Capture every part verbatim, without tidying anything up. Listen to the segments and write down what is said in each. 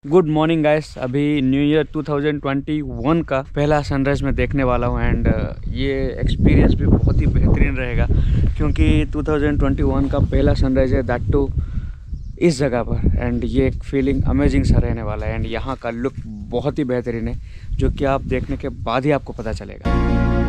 Good morning guys. अभी new year two thousand twenty one का पहला सनराइज़ मैं देखने वाला हूँ एंड ये एक्सपीरियंस भी बहुत ही बेहतरीन रहेगा क्योंकि टू थाउजेंड ट्वेंटी वन का पहला सनराइज़ है, दैट टू इस जगह पर। एंड ये एक फीलिंग अमेजिंग सा रहने वाला है एंड यहाँ का लुक बहुत ही बेहतरीन है जो कि आप देखने के बाद ही आपको पता चलेगा।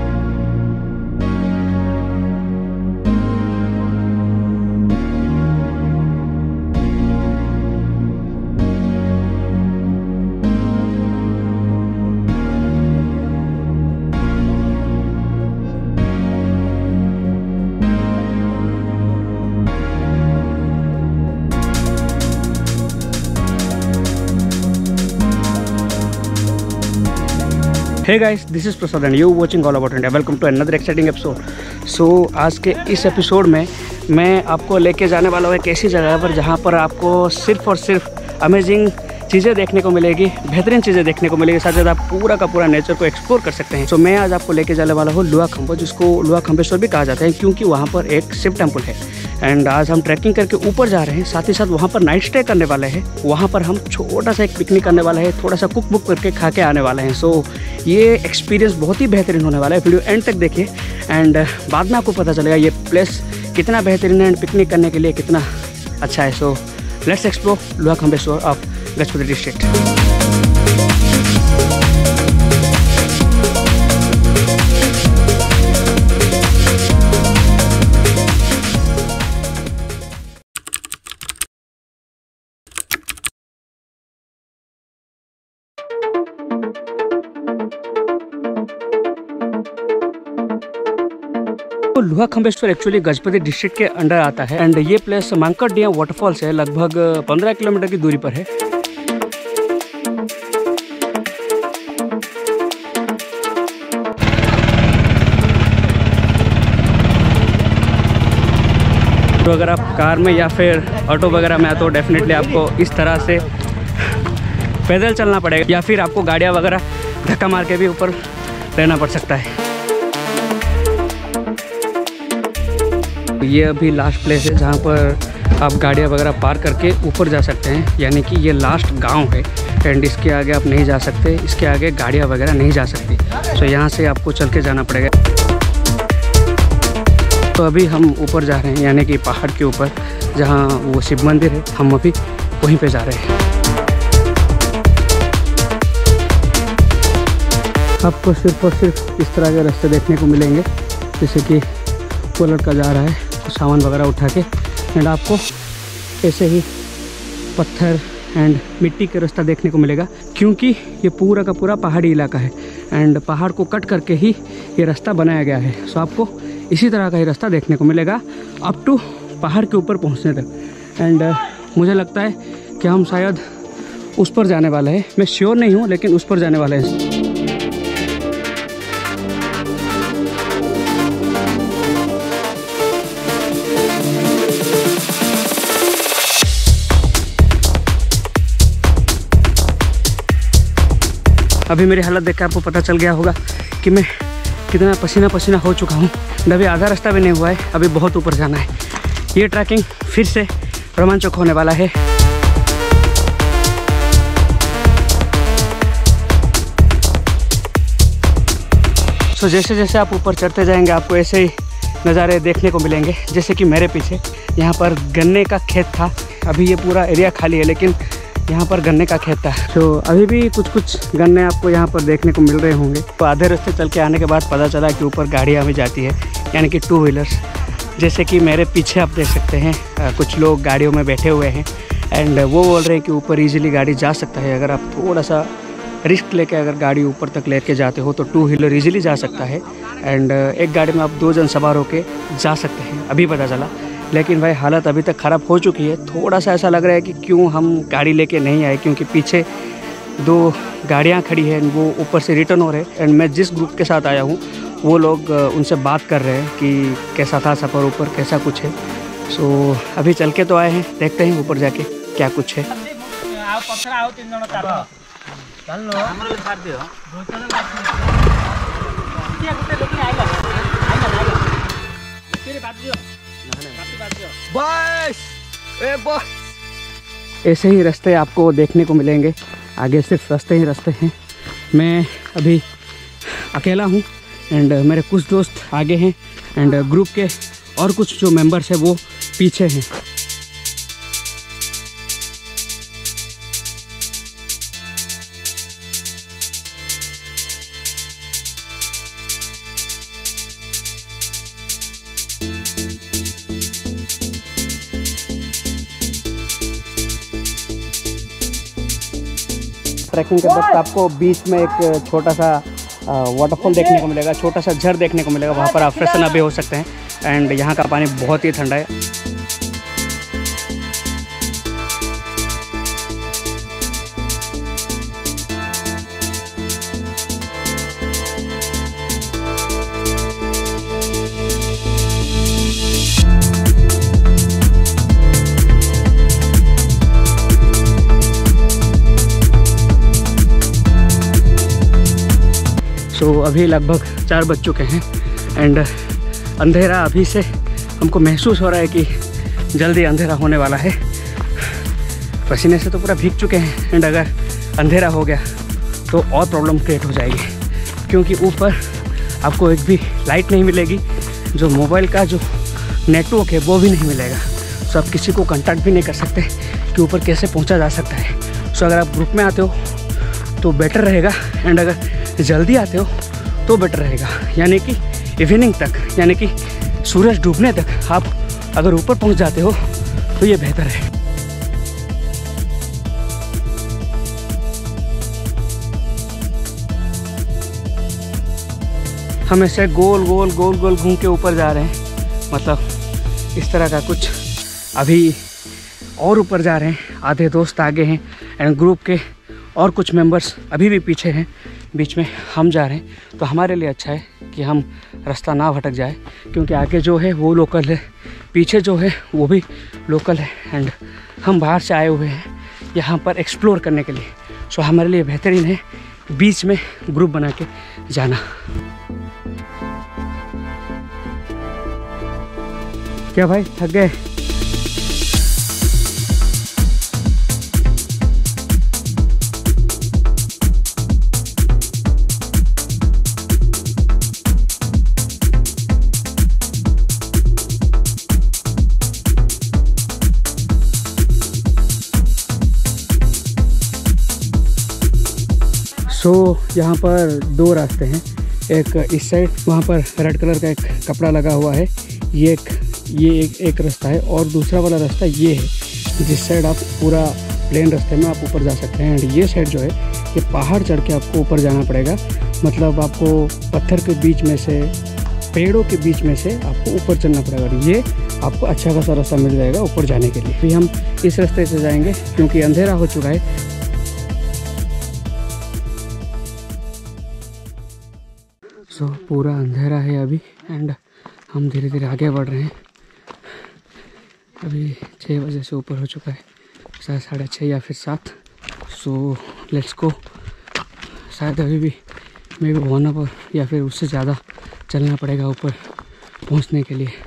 Hey guys, this is Prasad and you watching All About India. Welcome to another exciting episode. So आज के इस एपिसोड में मैं आपको लेके जाने वाला हूँ एक ऐसी जगह पर जहाँ पर आपको सिर्फ और सिर्फ अमेजिंग चीज़ें देखने को मिलेगी, बेहतरीन चीज़ें देखने को मिलेगी, साथ साथ आप पूरा का पूरा नेचर को एक्सप्लोर कर सकते हैं। तो so, मैं आज आपको लेके जाने वाला हूँ लुआखंबो, जिसको लुआखंबेश्वर भी कहा जाता है क्योंकि वहाँ पर एक शिव टेम्पल है। एंड आज हम ट्रैकिंग करके ऊपर जा रहे हैं, साथ ही साथ वहाँ पर नाइट स्टे करने वाले हैं। वहाँ पर हम छोटा सा एक पिकनिक करने वाला है, थोड़ा सा कुक बुक करके खा के आने वाले हैं। सो so, ये एक्सपीरियंस बहुत ही बेहतरीन होने वाला है। वीडियो एंड तक देखिए एंड बाद में आपको पता चलेगा ये प्लेस कितना बेहतरीन है एंड पिकनिक करने के लिए कितना अच्छा है। So let's explore Luakhambeswar of Gajapati district. Luakhambeswar actually Gajapati district के अंडर आता है एंड ये प्लेस मांकड़डिया वाटरफॉल से लगभग पंद्रह किलोमीटर की दूरी पर है। तो अगर आप कार में या फिर ऑटो वगैरह में आए तो डेफिनेटली आपको इस तरह से पैदल चलना पड़ेगा या फिर आपको गाड़ियाँ वगैरह धक्का मार के भी ऊपर रहना पड़ सकता है। ये अभी लास्ट प्लेस है जहाँ पर आप गाड़ियाँ वगैरह पार करके ऊपर जा सकते हैं, यानी कि ये लास्ट गांव है एंड इसके आगे आप नहीं जा सकते, इसके आगे गाड़ियाँ वगैरह नहीं जा सकती। तो यहाँ से आपको चल के जाना पड़ेगा। तो अभी हम ऊपर जा रहे हैं, यानी कि पहाड़ के ऊपर जहाँ वो शिव मंदिर है, हम अभी वहीं पे जा रहे हैं। आपको सिर्फ और सिर्फ इस तरह के रास्ते देखने को मिलेंगे, जैसे कि वो लड़का जा रहा है कुछ सामान वगैरह उठा के एंड आपको ऐसे ही पत्थर एंड मिट्टी का रास्ता देखने को मिलेगा क्योंकि ये पूरा का पूरा पहाड़ी इलाका है एंड पहाड़ को कट करके ही ये रास्ता बनाया गया है। सो आपको इसी तरह का ही रास्ता देखने को मिलेगा अप टू पहाड़ के ऊपर पहुंचने तक। एंड uh, मुझे लगता है कि हम शायद उस पर जाने वाले हैं, मैं श्योर नहीं हूँ लेकिन उस पर जाने वाले हैं। अभी मेरी हालत देख के आपको पता चल गया होगा कि मैं कितना पसीना पसीना हो चुका हूँ। अभी आधा रास्ता भी नहीं हुआ है, अभी बहुत ऊपर जाना है। ये ट्रैकिंग फिर से रोमांचक होने वाला है। सो जैसे जैसे आप ऊपर चढ़ते जाएंगे आपको ऐसे ही नज़ारे देखने को मिलेंगे, जैसे कि मेरे पीछे यहाँ पर गन्ने का खेत था। अभी ये पूरा एरिया खाली है लेकिन यहाँ पर गन्ने का खेत था। तो अभी भी कुछ कुछ गन्ने आपको यहाँ पर देखने को मिल रहे होंगे। तो आधे रास्ते चल के आने के बाद पता चला कि ऊपर गाड़ियाँ भी जाती है, यानी कि टू व्हीलर्स, जैसे कि मेरे पीछे आप देख सकते हैं। कुछ लोग गाड़ियों में बैठे हुए हैं एंड वो बोल रहे हैं कि ऊपर ईजिली गाड़ी जा सकता है। अगर आप थोड़ा सा रिस्क लेके अगर गाड़ी ऊपर तक लेके जाते हो तो टू व्हीलर ईजिली जा सकता है एंड एक गाड़ी में आप दो जन सवार होके जा सकते हैं, अभी पता चला। लेकिन भाई हालत अभी तक ख़राब हो चुकी है। थोड़ा सा ऐसा लग रहा है कि क्यों हम गाड़ी लेके नहीं आए, क्योंकि पीछे दो गाड़ियां खड़ी हैं, वो ऊपर से रिटर्न हो रहे हैं एंड मैं जिस ग्रुप के साथ आया हूँ वो लोग उनसे बात कर रहे हैं कि कैसा था सफ़र, ऊपर कैसा कुछ है। सो अभी चल के तो आए हैं, देखते हैं ऊपर जाके क्या कुछ है। बॉयस ए बॉयस ऐसे ही रास्ते आपको देखने को मिलेंगे, आगे सिर्फ रास्ते ही रास्ते हैं। मैं अभी अकेला हूँ एंड मेरे कुछ दोस्त आगे हैं एंड ग्रुप के और कुछ जो मेंबर्स हैं वो पीछे हैं। ट्रैकिंग के वक्त आपको बीच में एक छोटा सा वाटरफॉल देखने को मिलेगा, छोटा सा झर देखने को मिलेगा। वहाँ पर आप फ्रेशन अप भी हो सकते हैं एंड यहाँ का पानी बहुत ही ठंडा है। सो so, अभी लगभग चार बज चुके हैं एंड अंधेरा अभी से हमको महसूस हो रहा है कि जल्दी अंधेरा होने वाला है। पसीने से तो पूरा भीग चुके हैं एंड अगर अंधेरा हो गया तो और प्रॉब्लम क्रिएट हो जाएगी, क्योंकि ऊपर आपको एक भी लाइट नहीं मिलेगी, जो मोबाइल का जो नेटवर्क है वो भी नहीं मिलेगा। सो आप किसी को कांटेक्ट भी नहीं कर सकते कि ऊपर कैसे पहुंचा जा सकता है। सो अगर आप ग्रुप में आते हो तो बेटर रहेगा एंड अगर जल्दी आते हो तो बेटर रहेगा, यानी कि इवनिंग तक, यानी कि सूरज डूबने तक आप अगर ऊपर पहुंच जाते हो तो ये बेहतर है। हम ऐसे गोल गोल गोल गोल घूम के ऊपर जा रहे हैं, मतलब इस तरह का कुछ। अभी और ऊपर जा रहे हैं, आधे दोस्त आगे हैं एंड ग्रुप के और कुछ मेंबर्स अभी भी पीछे हैं, बीच में हम जा रहे हैं। तो हमारे लिए अच्छा है कि हम रास्ता ना भटक जाए, क्योंकि आगे जो है वो लोकल है, पीछे जो है वो भी लोकल है एंड हम बाहर से आए हुए हैं यहाँ पर एक्सप्लोर करने के लिए। सो हमारे लिए बेहतरीन है बीच में ग्रुप बना के जाना। क्या भाई, थक गए? सो so, यहाँ पर दो रास्ते हैं, एक इस साइड वहाँ पर रेड कलर का एक कपड़ा लगा हुआ है, ये एक ये एक, एक रास्ता है, और दूसरा वाला रास्ता ये है जिस साइड आप पूरा प्लेन रास्ते में आप ऊपर जा सकते हैं। एंड ये साइड जो है ये पहाड़ चढ़ के आपको ऊपर जाना पड़ेगा, मतलब आपको पत्थर के बीच में से, पेड़ों के बीच में से आपको ऊपर चढ़ना पड़ेगा। ये आपको अच्छा खासा रास्ता मिल जाएगा ऊपर जाने के लिए। अभी हम इस रास्ते से जाएंगे क्योंकि अंधेरा हो चुका है। सो so, पूरा अंधेरा है अभी एंड हम धीरे धीरे आगे बढ़ रहे हैं। अभी छः बजे से ऊपर हो चुका है, शायद साढ़े छः या फिर सात। So let's go. शायद अभी भी मे भी वन आवर या फिर उससे ज़्यादा चलना पड़ेगा ऊपर पहुंचने के लिए।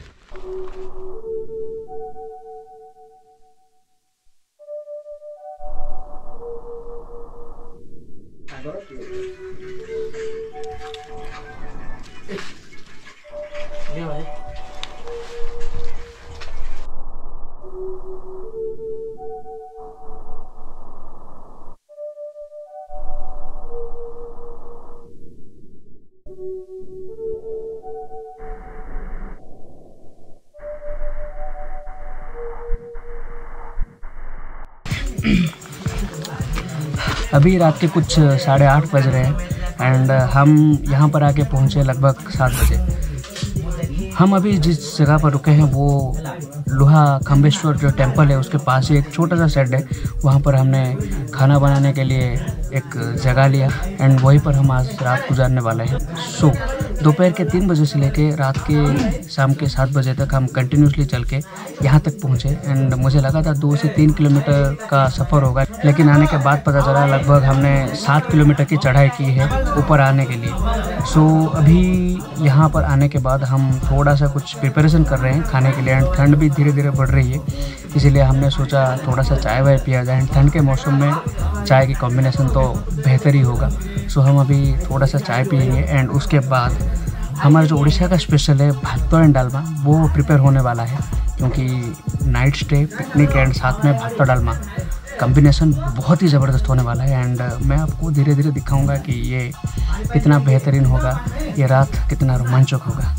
अभी रात के कुछ साढ़े आठ बज रहे हैं एंड हम यहाँ पर आके पहुँचे लगभग सात बजे। हम अभी जिस जगह पर रुके हैं वो लोहा खम्बेश्वर जो टेम्पल है उसके पास ही एक छोटा सा शेड है, वहाँ पर हमने खाना बनाने के लिए एक जगह लिया एंड वहीं पर हम आज रात गुजारने वाले हैं। सो दोपहर के तीन बजे से लेके रात के शाम के सात बजे तक हम कंटिन्यूसली चल के यहाँ तक पहुँचे एंड मुझे लगा था दो से तीन किलोमीटर का सफ़र होगा, लेकिन आने के बाद पता चला लगभग हमने सात किलोमीटर की चढ़ाई की है ऊपर आने के लिए। सो अभी यहाँ पर आने के बाद हम थोड़ा सा कुछ प्रिपरेशन कर रहे हैं खाने के लिए एंड ठंड भी धीरे धीरे बढ़ रही है, इसीलिए हमने सोचा थोड़ा सा चाय वाय पिया जाए एंड ठंड के मौसम में चाय की कॉम्बिनेशन तो बेहतर ही होगा। सो हम अभी थोड़ा सा चाय पियेंगे एंड उसके बाद हमारा जो उड़ीसा का स्पेशल है भात एंड डालमा वो प्रिपेयर होने वाला है, क्योंकि नाइट स्टे पिकनिक एंड साथ में भात डालमा कॉम्बिनेशन बहुत ही ज़बरदस्त होने वाला है एंड मैं आपको धीरे धीरे दिखाऊंगा कि ये कितना बेहतरीन होगा, ये रात कितना रोमांचक होगा।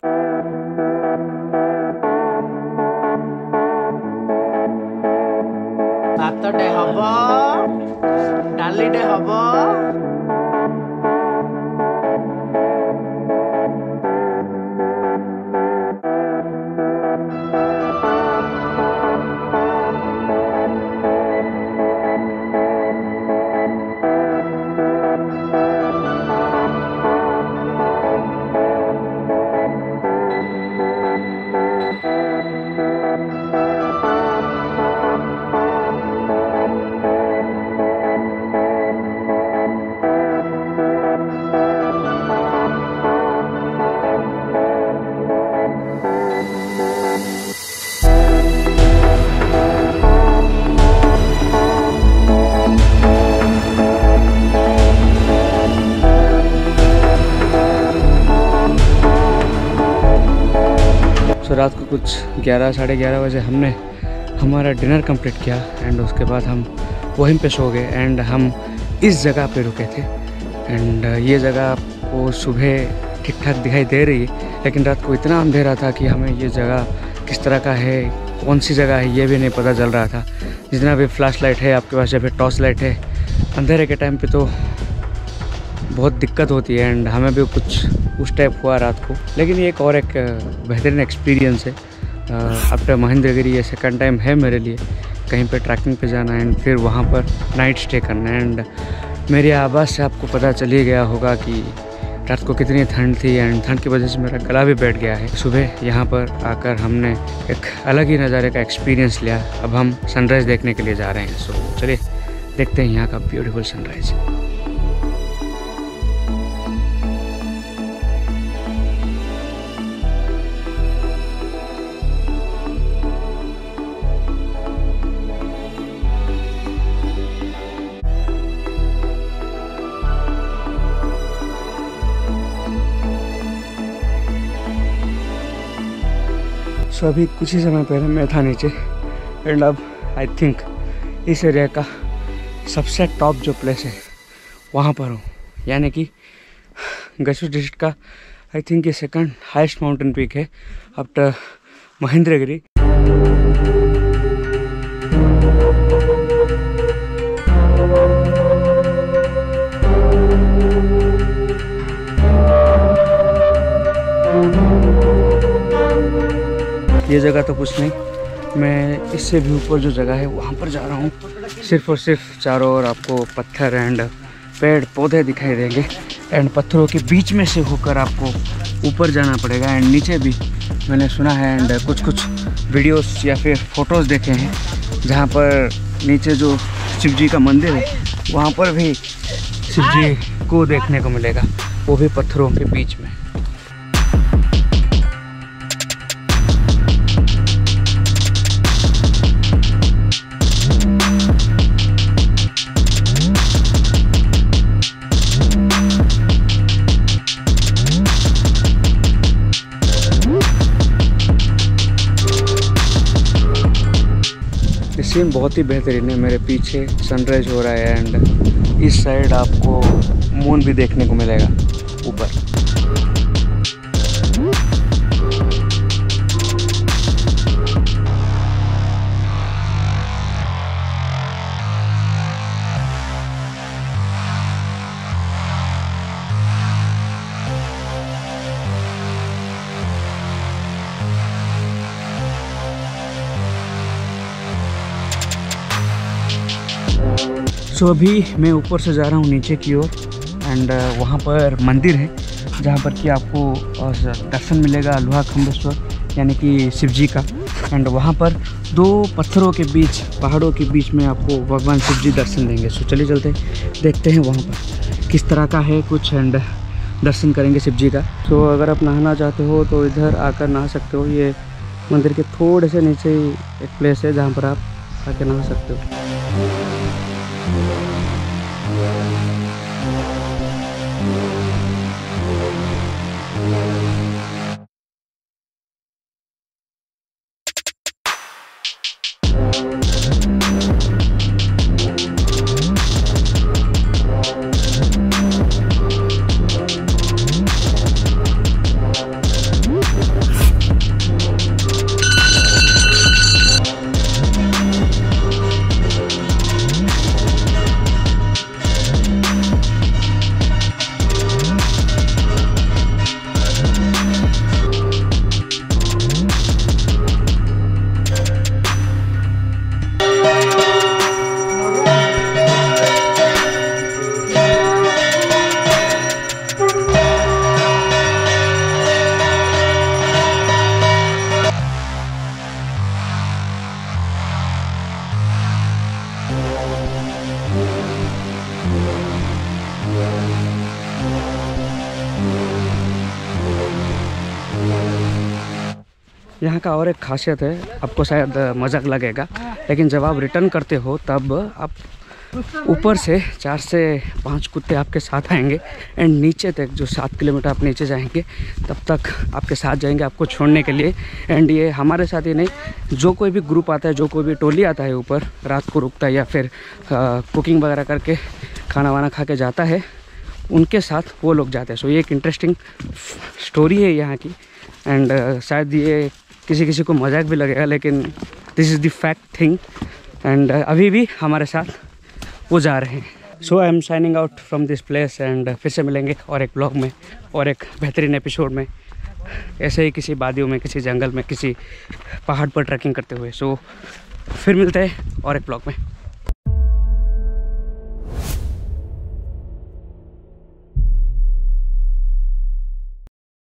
भातटे हब डालीटे हब तो रात को कुछ ग्यारह साढ़े ग्यारह बजे हमने हमारा डिनर कंप्लीट किया एंड उसके बाद हम वहीं पे सो गए एंड हम इस जगह पे रुके थे एंड ये जगह आपको सुबह ठीक ठाक दिखाई दे रही है, लेकिन रात को इतना अंधेरा था कि हमें ये जगह किस तरह का है, कौन सी जगह है, ये भी नहीं पता चल रहा था। जितना भी फ्लैश लाइट है आपके पास या फिर टॉर्च लाइट है, अंधेरे के टाइम पे तो बहुत दिक्कत होती है एंड हमें भी कुछ उस टाइप हुआ रात को। लेकिन ये एक और एक बेहतरीन एक्सपीरियंस है। आफ्टर महेंद्रगिरी ये सेकंड टाइम है मेरे लिए कहीं पे ट्रैकिंग पे जाना एंड फिर वहाँ पर नाइट स्टे करना एंड मेरी आवाज़ से आपको पता चल ही गया होगा कि रात को कितनी ठंड थी एंड ठंड की वजह से मेरा गला भी बैठ गया है। सुबह यहाँ पर आकर हमने एक अलग ही नज़ारे का एक्सपीरियंस लिया। अब हम सनराइज़ देखने के लिए जा रहे हैं। सो चलिए देखते हैं यहाँ का ब्यूटीफुल सनराइज़। सो अभी कुछ ही समय पहले मैं था नीचे एंड अब आई थिंक इस एरिया का सबसे टॉप जो प्लेस है वहाँ पर हूँ, यानी कि गशु डिस्ट्रिक्ट का आई थिंक ये सेकंड हाईएस्ट माउंटेन पीक है आफ्टर महेंद्रगिरी। ये जगह तो कुछ नहीं, मैं इससे भी ऊपर जो जगह है वहाँ पर जा रहा हूँ। सिर्फ और सिर्फ चारों ओर आपको पत्थर एंड पेड़ पौधे दिखाई देंगे एंड पत्थरों के बीच में से होकर आपको ऊपर जाना पड़ेगा एंड नीचे भी मैंने सुना है एंड कुछ कुछ वीडियोस या फिर फोटोज़ देखे हैं जहाँ पर नीचे जो शिव जी का मंदिर है वहाँ पर भी शिव जी को देखने को मिलेगा, वो भी पत्थरों के बीच में। सीन बहुत ही बेहतरीन है। मेरे पीछे सनराइज हो रहा है एंड इस साइड आपको मून भी देखने को मिलेगा ऊपर। सो अभी मैं ऊपर से जा रहा हूँ नीचे की ओर एंड वहाँ पर मंदिर है जहाँ पर कि आपको दर्शन मिलेगा अल्लाह खम्बेश्वर यानी कि शिव जी का। एंड वहाँ पर दो पत्थरों के बीच, पहाड़ों के बीच में आपको भगवान शिव जी दर्शन देंगे। सो चलिए चलते देखते हैं वहाँ पर किस तरह का है कुछ एंड दर्शन करेंगे शिव जी का। सो अगर आप नहाना चाहते हो तो इधर आकर नहा सकते हो। ये मंदिर के थोड़े से नीचे ही एक प्लेस है जहाँ पर आप आकर नहा सकते हो। यहाँ का और एक खासियत है, आपको शायद मजाक लगेगा लेकिन जब आप रिटर्न करते हो तब आप ऊपर से चार से पाँच कुत्ते आपके साथ आएंगे एंड नीचे तक जो सात किलोमीटर आप नीचे जाएंगे तब तक आपके साथ जाएंगे आपको छोड़ने के लिए। एंड ये हमारे साथ ही नहीं, जो कोई भी ग्रुप आता है, जो कोई भी टोली आता है ऊपर रात को रुकता है या फिर आ, कुकिंग वगैरह करके खाना वाना खा के जाता है, उनके साथ वो लोग जाते हैं। सो ये एक इंटरेस्टिंग स्टोरी है यहाँ की एंड uh, शायद ये किसी किसी को मजाक भी लगेगा लेकिन this is the fact thing. And अभी भी हमारे साथ वो जा रहे हैं। So I am signing out from this place and फिर से मिलेंगे और एक ब्लॉग में और एक बेहतरीन एपिसोड में, ऐसे ही किसी वादियों में, किसी जंगल में, किसी पहाड़ पर ट्रैकिंग करते हुए। सो so, फिर मिलते हैं और एक ब्लॉग में।